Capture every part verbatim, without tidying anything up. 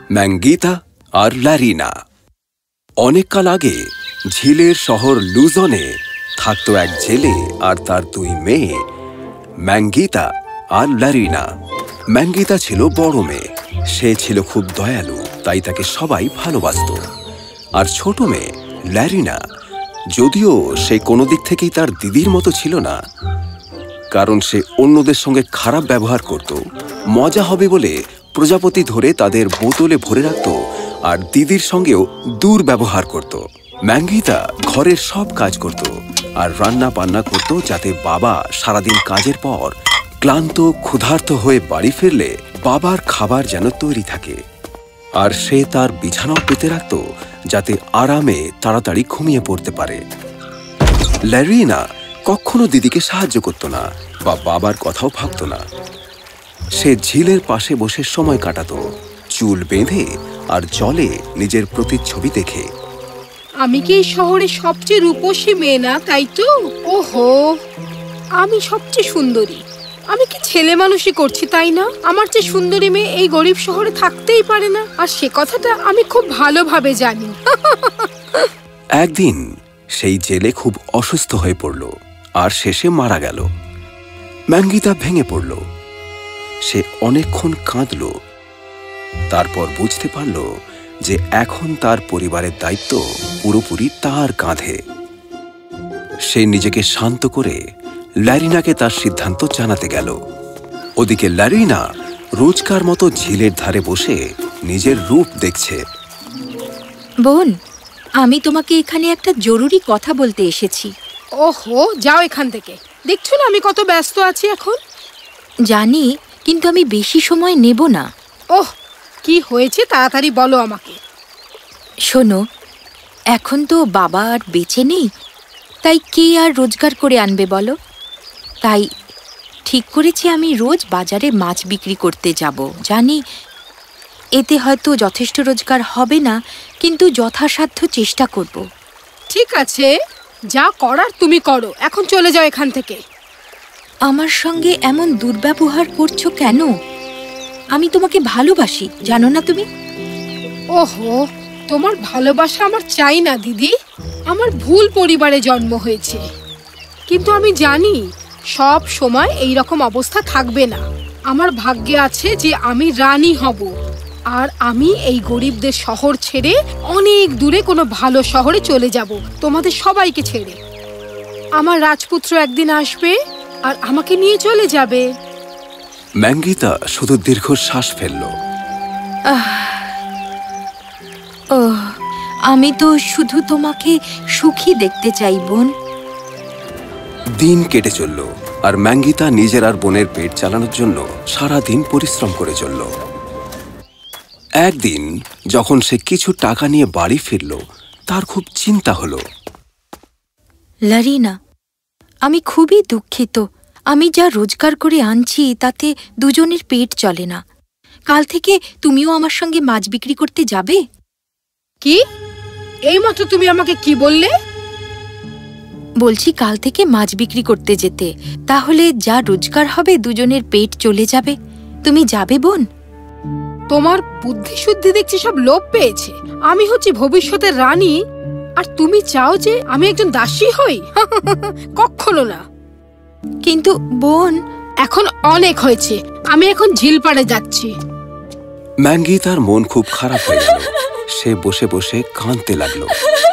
ম্যাঙ্গিতা আর ল্যারিনা। অনেককাল আগে ঝিলের শহর লুজনে থাকত এক জেলে আর তার দুই মেয়ে, ম্যাঙ্গিতা আর ল্যারিনা। ম্যাঙ্গিতা ছিল বড় মেয়ে, সে ছিল খুব দয়ালু, তাই তাকে সবাই ভালোবাসত। আর ছোট মেয়ে ল্যারিনা, যদিও সে কোনো দিক থেকেই তার দিদির মতো ছিল না, কারণ সে অন্যদের সঙ্গে খারাপ ব্যবহার করত, মজা হবে বলে প্রজাপতি ধরে তাদের বোতলে ভরে রাখত আর দিদির সঙ্গেও দুর্ব্যবহার করত। ম্যাঙ্গিতা ঘরের সব কাজ করত আর রান্না বান্না করত, যাতে বাবা সারাদিন কাজের পর ক্লান্ত ক্ষুধার্ত হয়ে বাড়ি ফিরলে বাবার খাবার যেন তৈরি থাকে। আর সে তার বিছানাও পেতে রাখত, যাতে আরামে তাড়াতাড়ি ঘুমিয়ে পড়তে পারে। ল্যারিনা কখনো দিদিকে সাহায্য করত না বা বাবার কথাও ভাবত না। সে ঝিলের পাশে বসে সময় কাটাত, চুল বেঁধে আর জলে নিজের প্রতিচ্ছবি দেখে। আমি কি এই শহরের সবচেয়ে রূপসী মেয়ে না, তাই তো? ওহো, আমি সবচেয়ে সুন্দরী। আমি কি ছেলে মানুষই করছি, তাই না? আমার চেয়ে সুন্দরী মেয়ে এই গরিব শহরে থাকতেই পারে না, আর সে কথাটা আমি খুব ভালোভাবে জানি। একদিন সেই জেলে খুব অসুস্থ হয়ে পড়ল আর শেষে মারা গেল। ম্যাঙ্গিতা ভেঙে পড়ল, সে অনেকক্ষণ কাঁদল। তারপর বুঝতে পারল যে এখন তার পরিবারের দায়িত্ব পুরোপুরি তার কাঁধে। সে নিজেকে শান্ত করে ল্যারিনাকে তার সিদ্ধান্ত জানাতে গেল। ওদিকে ল্যারিনা রোজকার মতো ঝিলের ধারে বসে নিজের রূপ দেখছে। বোন, আমি তোমাকে এখানে একটা জরুরি কথা বলতে এসেছি। ওহো, যাও এখান থেকে। দেখছো না আমি কত ব্যস্ত আছি এখন। জানি, কিন্তু আমি বেশি সময় নেব না। ওহ, কি হয়েছে তাড়াতাড়ি বলো আমাকে। শোনো, এখন তো বাবা আর বেঁচে নেই, তাই কে আর রোজগার করে আনবে বলো? তাই ঠিক করেছি আমি রোজ বাজারে মাছ বিক্রি করতে যাব। জানি এতে হয়তো যথেষ্ট রোজগার হবে না, কিন্তু যথাসাধ্য চেষ্টা করব। ঠিক আছে, যা করার তুমি করো। এখন চলে যাও এখান থেকে। আমার সঙ্গে এমন দুর্ব্যবহার করছো কেন? আমি তোমাকে ভালোবাসি, জানো না তুমি? ওহো, তোমার ভালোবাসা আমার চাই না দিদি। আমার ভুল পরিবারে জন্ম হয়েছে, কিন্তু আমি জানি সব সময় এই রকম অবস্থা থাকবে না। আমার ভাগ্যে আছে যে আমি রানী হব, আর আমি এই গরিবদের শহর ছেড়ে অনেক দূরে কোনো ভালো শহরে চলে যাব, তোমাদের সবাইকে ছেড়ে। আমার রাজপুত্র একদিন আসবে আর আমাকে নিয়ে চলে যাবে। ম্যাঙ্গিতা শুধু দীর্ঘশ্বাস ফেলল। ও, আমি তো শুধু তোমাকে সুখী দেখতে চাই বোন। দিন কেটে চলল আর ম্যাঙ্গিতা নিজের আর বোনের পেট চালানোর জন্য সারা দিন পরিশ্রম করে চলল। একদিন যখন সে কিছু টাকা নিয়ে বাড়ি ফিরল, তার খুব চিন্তা হলো। ল্যারিনা, আমি খুবই দুঃখিত। আমি যা রোজগার করে আনছি তাতে দুজনের পেট চলে না। কাল থেকে তুমিও আমার সঙ্গে মাছ বিক্রি করতে যাবে? কি? এইমাত্র তুমি আমাকে কি বললে? বলছি কাল থেকে মাছ বিক্রি করতে যেতে, তাহলে যা রোজগার হবে দুজনের পেট চলে যাবে। তুমি যাবে বোন? তোমার বুদ্ধি শুদ্ধি দেখছি সব লোপ পেয়েছে। আমি হচ্ছি ভবিষ্যতের রানী, আর তুমি চাও যে আমি একজন দাসী হই? কখনো না। কিন্তু বোন, এখন অনেক হয়েছে, আমি এখন ঝিল পাড়ে যাচ্ছি। ম্যাঙ্গিতার মন খুব খারাপ হয়ে গেল, সে বসে বসে কাঁদতে লাগলো।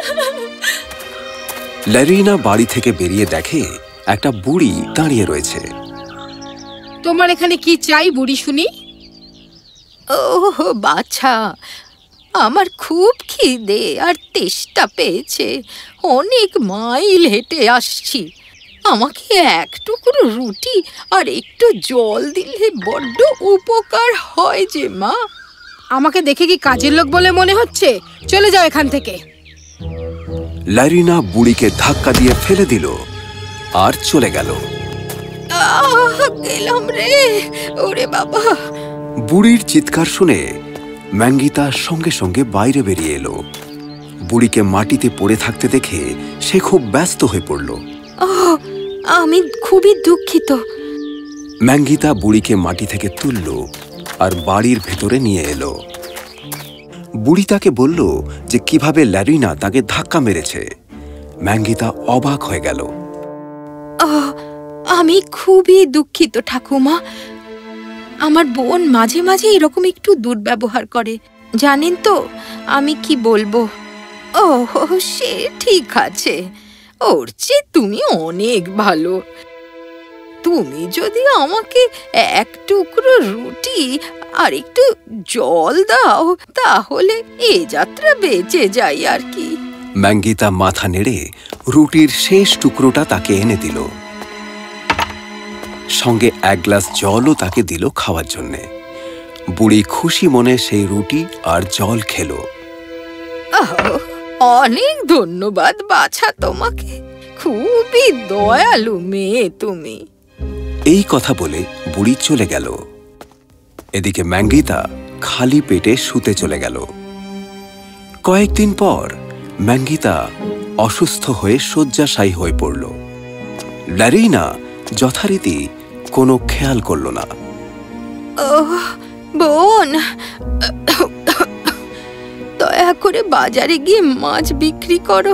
ল্যারিনা বাড়ি থেকে বেরিয়ে দেখে একটা বুড়ি দাঁড়িয়ে রয়েছে। তোমার এখানে কি চাই বুড়ি শুনি? ওহ বাছা, আমার খুব খিদে আর তেষ্টা পেয়েছে। অনেক মাইল হেঁটে আসছি। আমাকে এক টুকরো রুটি আর একটু জল দিলে বড্ড উপকার হয় যে মা। আমাকে দেখে কি কাজের লোক বলে মনে হচ্ছে? চলে যাও এখান থেকে। ল্যারিনা বুড়িকে ধাক্কা দিয়ে ফেলে দিল আর চলে গেল। আহ, গেলাম রে, ওরে বাবা। বুড়ির চিৎকার শুনে ম্যাঙ্গিতা সঙ্গে সঙ্গে বাইরে বেরিয়ে এলো। বুড়িকে মাটিতে পড়ে থাকতে দেখে সে খুব ব্যস্ত হয়ে পড়ল। আমি খুবই দুঃখিত। ম্যাঙ্গিতা বুড়িকে মাটি থেকে তুলল আর বাড়ির ভেতরে নিয়ে এলো। বুড়ি তাকে বলল যে কিভাবে ল্যারিনা তাকে ধাক্কা মেরেছে। ম্যাঙ্গিতা অবাক হয়ে গেল। আহ, আমি খুবই দুঃখিত ঠাকুমা। আমার বোন মাঝে মাঝে এরকম একটু দুর্ব্যবহার করে, জানেন তো। আমি কি বলবো? ও সে ঠিক আছে, ওর চেয়ে তুমি অনেক ভালো। তুমি যদি আমাকে এক টুকরো রুটি আর একটু জল দাও তাহলে এ যাত্রা বেঁচে যাই আর কি। ম্যাঙ্গিতা মাথা নেড়ে রুটির শেষ টুকরোটা তাকে এনে দিল, সঙ্গে এক গ্লাস জলও তাকে দিল খাওয়ার জন্যে। বুড়ি খুশি মনে সেই রুটি আর জল খেল। অনেক ধন্যবাদ বাছা তোমাকে, খুবই দয়ালু মেয়ে তুমি। এই কথা বলে বুড়ি চলে গেল। এদিকে ম্যাঙ্গিতা খালি পেটে শুতে চলে গেল। কয়েকদিন পর ম্যাঙ্গিতা অসুস্থ হয়ে শয্যাশায়ী হয়ে পড়ল। ল্যারিনা যথারীতি কোনো খেয়াল করল না। বোন, দয়া করে বাজারে গিয়ে মাছ বিক্রি করো,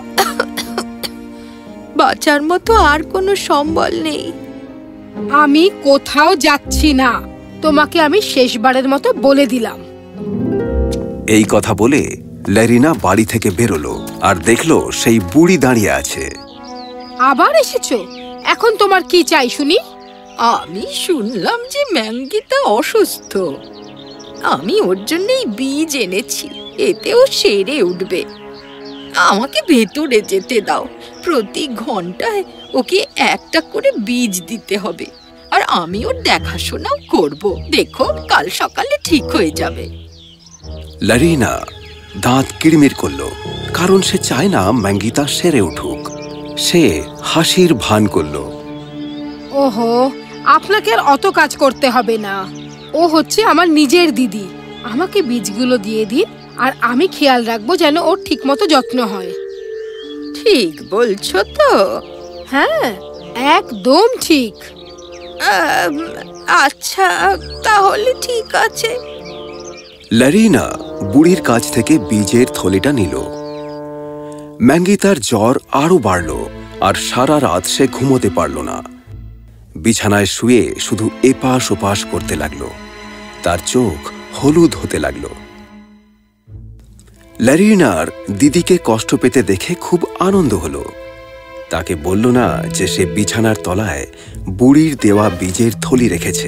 বাঁচার মতো আর কোনো সম্বল নেই। আমি কোথাও যাচ্ছি না, তোমাকে আমি শেষবারের মতো বলে দিলাম। এই কথা বলে ল্যারিনা বাড়ি থেকে বেরোলো আর দেখলো সেই বুড়ি দাঁড়িয়ে আছে। আবার এসেছো? এখন তোমার কি চাই শুনি? আমি শুনলাম যে ম্যাঙ্গিতা অসুস্থ, আমি ওর জন্যই বীজ এনেছি, এতেও সেরে উঠবে। আমাকে ভেতরে যেতে দাও, প্রতি ঘন্টায় ওকে একটা করে বীজ দিতে হবে, আর আমি ওর দেখাশোনাও করব। দেখো কাল সকালে ঠিক হয়ে যাবে। ল্যারিনা দাঁত কিড়মির করল, কারণ সে চায় না ম্যাঙ্গিতা সেরে উঠুক। সে হাসির ভান করল। ওহো, আপনাকে আর অত কাজ করতে হবে না, ও হচ্ছে আমার নিজের দিদি। আমাকে বীজগুলো দিয়ে দিন আর আমি খেয়াল রাখবো যেন ওর ঠিকমতো যত্ন হয়। ঠিক বলছো তো? হ্যাঁ, একদম ঠিক। আচ্ছা তাহলে ঠিক আছে। ল্যারিনা বুড়ির কাছ থেকে বীজের থলিটা নিল। ম্যাঙ্গিতার জ্বর আরো বাড়ল আর সারা রাত সে ঘুমোতে পারল না। বিছানায় শুয়ে শুধু এপাশ ওপাশ করতে লাগলো, তার চোখ হলুদ হতে লাগলো। ল্যারিনার দিদিকে কষ্ট পেতে দেখে খুব আনন্দ হলো। তাকে বলল না যে সে বিছানার তলায় বুড়ির দেওয়া বীজের থলি রেখেছে।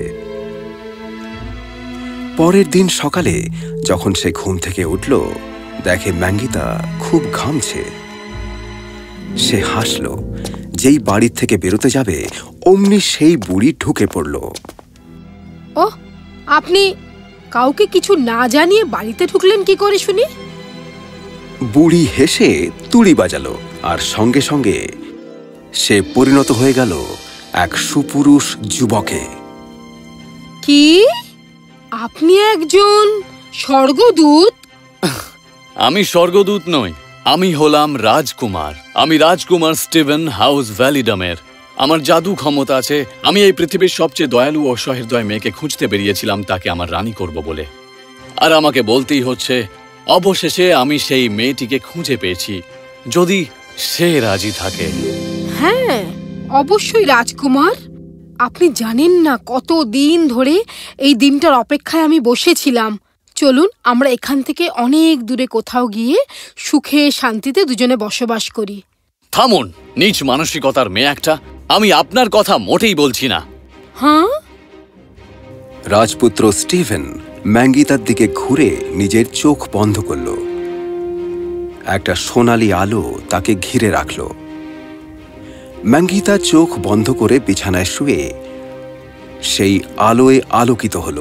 পরের দিন সকালে যখন সে ঘুম থেকে উঠল, দেখে ম্যাঙ্গিতা খুব ঘামছে। সে হাসল। যেই বাড়ির থেকে বেরোতে যাবে অমনি সেই বুড়ি ঢুকে পড়ল। ও, আপনি কাউকে কিছু না জানিয়ে বাড়িতে ঢুকলেন কি করে শুনি? বুড়ি হেসে তুড়ি বাজালো আর সঙ্গে সঙ্গে সে পরিণত হয়ে গেল এক সুপুরুষ যুবকে। কি? আপনি একজন স্বর্গদূত? আমি স্বর্গদূত নই, আমি হলাম রাজকুমার। আমি রাজকুমার স্টিভেন হাউস ভ্যালিডামের। আমার জাদু ক্ষমতা আছে। আমি এই পৃথিবীর সবচেয়ে দয়ালু ও সহৃদয় মেয়েকে খুঁজতে বেরিয়েছিলাম তাকে আমার রানী করব বলে। আর আমাকে বলতেই হচ্ছে, অবশেষে আমি সেই মেয়েটিকে খুঁজে পেয়েছি, যদি সে রাজি থাকে। হ্যাঁ, অবশ্যই রাজকুমার। আপনি জানেন না কত দিন ধরে এই দিনটার অপেক্ষায় আমি বসেছিলাম। চলুন আমরা এখান থেকে অনেক দূরে কোথাও গিয়ে সুখে শান্তিতে দুজনে বসবাস করি। থামুন, নীচ মানসিকতার মেয়ে একটা। আমি আপনার কথা মোটেই বলছি না। হ্যাঁ? রাজপুত্র স্টিভেন ম্যাঙ্গিতার দিকে ঘুরে নিজের চোখ বন্ধ করল। একটা সোনালি আলো তাকে ঘিরে রাখল। ম্যাঙ্গিতা চোখ বন্ধ করে বিছানায় শুয়ে সেই আলোয় আলোকিত হল।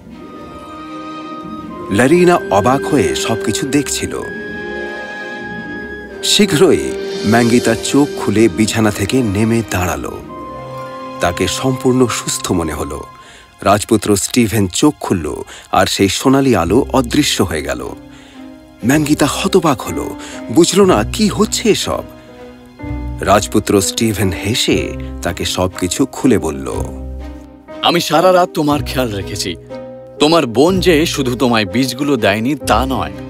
ল্যারিনা অবাক হয়ে সবকিছু দেখছিল। শীঘ্রই ম্যাঙ্গিতার চোখ খুলে বিছানা থেকে নেমে দাঁড়ালো। তাকে সম্পূর্ণ সুস্থ মনে হলো। রাজপুত্র স্টিভেন চোখ খুলল আর সেই সোনালি আলো অদৃশ্য হয়ে গেল। ম্যাঙ্গিতা হতবাক হলো, বুঝল না কি হচ্ছে এসব। রাজপুত্র স্টিভেন হেসে তাকে সবকিছু খুলে বলল। আমি সারা রাত তোমার খেয়াল রেখেছি। তোমার বোন যে শুধু তোমায় বীজগুলো দেয়নি তা নয়,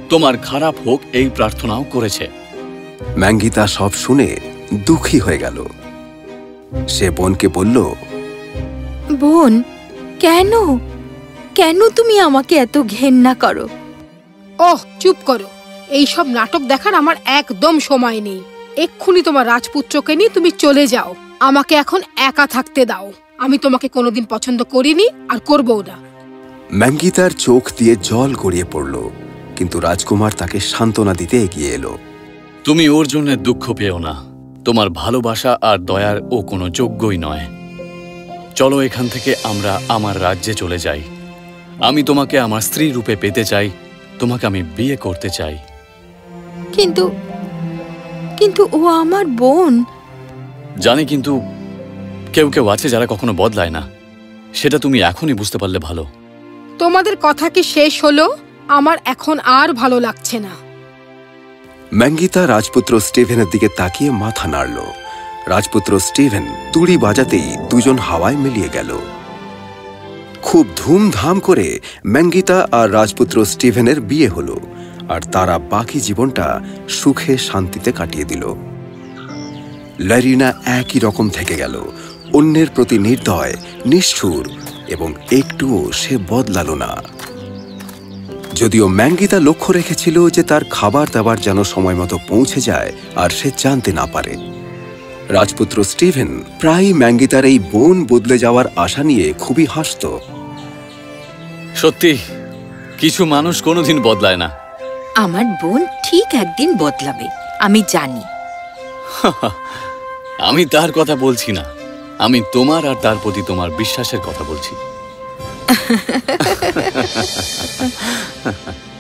তোমার খারাপ হোক এই প্রার্থনাও করেছে। ম্যাঙ্গিতা সব শুনে দুঃখী হয়ে গেল। সে বোনকে বলল, বোন, কেন কেন তুমি আমাকে এত ঘেন্না করো? ওহ, চুপ করো। এই সব নাটক দেখার আমার একদম সময় নেই। এক্ষুনি তোমার রাজপুত্রকে নিয়ে তুমি চলে যাও। আমাকে এখন একা থাকতে দাও। আমি তোমাকে কোনোদিন পছন্দ করিনি আর করবও না। ম্যাঙ্গিতার চোখ দিয়ে জল গড়িয়ে পড়ল, কিন্তু রাজকুমার তাকে সান্ত্বনা দিতে এগিয়ে এলো। তুমি ওর জন্য দুঃখ পেও না। তোমার ভালোবাসা আর দয়ার ও কোনো যোগ্যই নয়। চলো এখান থেকে আমরা আমার রাজ্যে চলে যাই। আমি তোমাকে আমার স্ত্রী রূপে পেতে চাই। তোমাকে আমি বিয়ে করতে চাই। কিন্তু কিন্তু ও আমার বোন। জানি, কিন্তু কেউ কেউ আছে যারা কখনো বদলায় না। সেটা তুমি এখনই বুঝতে পারলে ভালো। তোমাদের কথা কি শেষ হলো? আমার এখন আর ভালো লাগছে না। ম্যাঙ্গিতা রাজপুত্র স্টিভেনের দিকে তাকিয়ে মাথা নাড়ল। রাজপুত্র স্টিভেন তুড়ি বাজাতেই দুজন হাওয়ায় মিলিয়ে গেল। খুব ধুমধাম করে ম্যাঙ্গিতা আর রাজপুত্র স্টিভেনের বিয়ে হলো, আর তারা বাকি জীবনটা সুখে শান্তিতে কাটিয়ে দিল। ল্যারিনা একই রকম থেকে গেল, অন্যের প্রতি নির্দয়, নিষ্ঠুর, এবং একটুও সে বদলালো না। যদিও ম্যাঙ্গিতা লক্ষ্য রেখেছিল যে তার খাবার দাবার যেন সময় মতো পৌঁছে যায় আর সে জানতে না পারে। রাজপুত্র স্টিভেন প্রায়ই ম্যাঙ্গিতার এই বোন বদলে যাওয়ার আশা নিয়ে খুবই হাসত। সত্যি, কিছু মানুষ কোনোদিন বদলায় না। আমার বোন ঠিক একদিন বদলাবে, আমি জানি। আমি তার কথা বলছি না, আমি তোমার আর তার প্রতি তোমার বিশ্বাসের কথা বলছি।